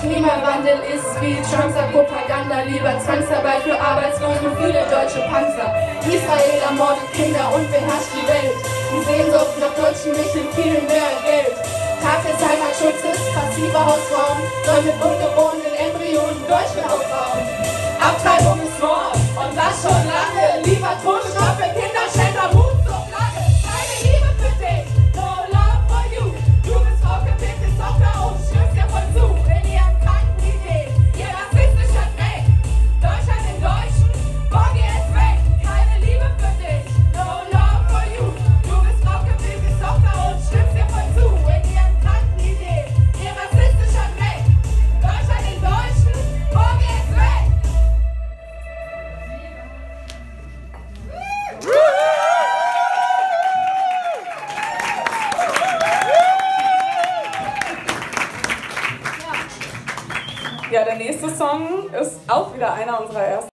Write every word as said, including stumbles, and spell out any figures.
Klimawandel ist wie Trumps Propaganda, lieber Zwangsarbeit für Arbeitslose und viele deutsche Panzer. Israel ermordet Kinder und beherrscht die Welt. Die Sehnsucht nach deutschen Mitteln, viel mehr Geld. Tag des Heimatschutzes, passiver Hausraum, soll mit ungeborenen Embryonen Deutschland aufbauen. Abtreibung ist Mord und das schon lange. Lieber Todesstrafe für Kinderschänder, Mut zur Flagge. Keine Liebe für dich, no love for you. Du bist Frauke, bitte Tochter und stimmst dir voll zu. In ihren kranken Ideen, ihr rassistischer Dreck. Deutschland den Deutschen, Borgi ist weg. Keine Liebe für dich, no love for you. Du bist Frauke, bitte Tochter und stimmst dir voll zu. In ihren kranken Ideen, ihr rassistischer Dreck. Deutschland den Deutschen, Borgi ist weg. Ja, der nächste Song ist auch wieder einer unserer ersten.